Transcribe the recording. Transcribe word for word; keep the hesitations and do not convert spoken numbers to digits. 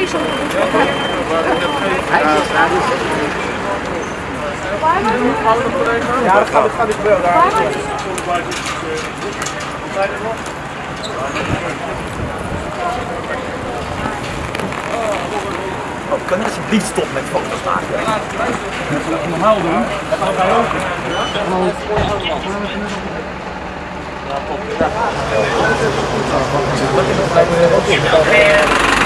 is er. Ja, dat gaat, dat gaat niet gebeuren. Daar. Oh, kan je alsjeblieft stoppen met foto's maken? Dat is wat normaal doen. Dat gaan wij ook. Ja, top.